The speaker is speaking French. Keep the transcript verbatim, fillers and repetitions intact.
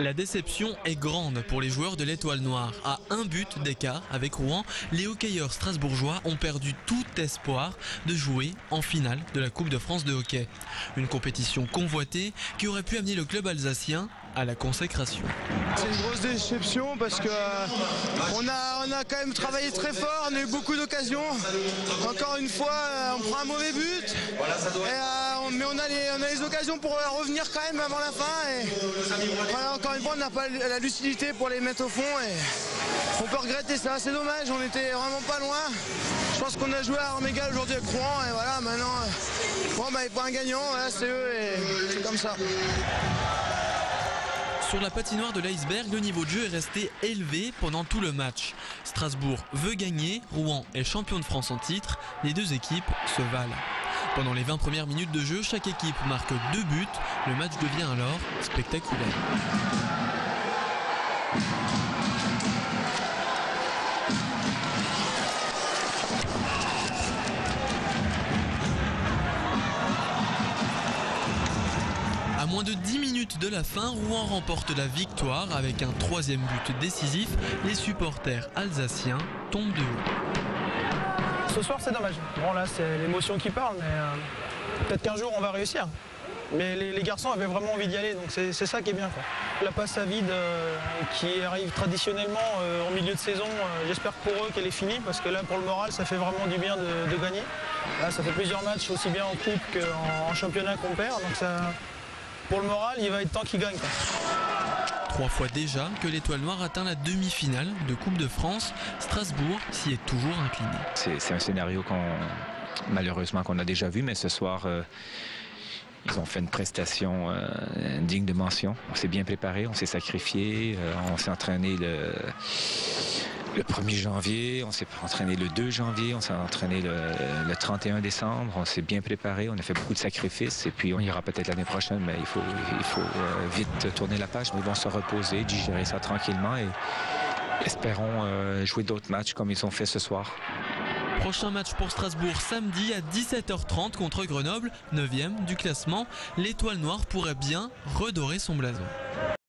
La déception est grande pour les joueurs de l'Étoile Noire. À un but d'écart avec Rouen, les hockeyeurs strasbourgeois ont perdu tout espoir de jouer en finale de la Coupe de France de hockey. Une compétition convoitée qui aurait pu amener le club alsacien à la consécration. C'est une grosse déception parce que euh, on, a, on a quand même travaillé très fort, on a eu beaucoup d'occasions. Encore une fois, euh, on prend un mauvais but, et, euh, on, mais on a, les, on a les occasions pour euh, revenir quand même avant la fin. Et, voilà, encore une fois, on n'a pas la lucidité pour les mettre au fond. Et on peut regretter ça, c'est dommage, on était vraiment pas loin. Je pense qu'on a joué à armes égales aujourd'hui avec Rouen et voilà, maintenant, euh, bon, bah, il n'y a pas un gagnant, voilà, c'est eux et c'est comme ça. Sur la patinoire de l'Iceberg, le niveau de jeu est resté élevé pendant tout le match. Strasbourg veut gagner, Rouen est champion de France en titre, les deux équipes se valent. Pendant les vingt premières minutes de jeu, chaque équipe marque deux buts, le match devient alors spectaculaire. À moins de dix minutes de la fin, Rouen remporte la victoire avec un troisième but décisif. Les supporters alsaciens tombent de haut. Ce soir c'est dommage. Bon là c'est l'émotion qui parle, mais euh, peut-être qu'un jour on va réussir. Mais les, les garçons avaient vraiment envie d'y aller, donc c'est ça qui est bien, quoi. La passe à vide euh, qui arrive traditionnellement euh, en milieu de saison, euh, j'espère pour eux qu'elle est finie, parce que là pour le moral ça fait vraiment du bien de, de gagner. Là ça fait plusieurs matchs aussi bien en coupe qu'en en championnat qu'on perd, donc ça... Pour le moral, il va être temps qu'il gagne. Trois fois déjà que l'Étoile Noire atteint la demi-finale de Coupe de France. Strasbourg s'y est toujours incliné. C'est un scénario qu'on, malheureusement qu'on a déjà vu, mais ce soir, euh, ils ont fait une prestation euh, digne de mention. On s'est bien préparé, on s'est sacrifié, euh, on s'est entraîné le... Le premier janvier, on s'est entraîné le deux janvier, on s'est entraîné le, le trente et un décembre, on s'est bien préparé, on a fait beaucoup de sacrifices et puis on ira peut-être l'année prochaine, mais il faut, il faut euh, vite tourner la page. Ils vont se reposer, digérer ça tranquillement et espérons euh, jouer d'autres matchs comme ils ont fait ce soir. Prochain match pour Strasbourg samedi à dix-sept heures trente contre Grenoble, neuvième du classement. L'Étoile Noire pourrait bien redorer son blason.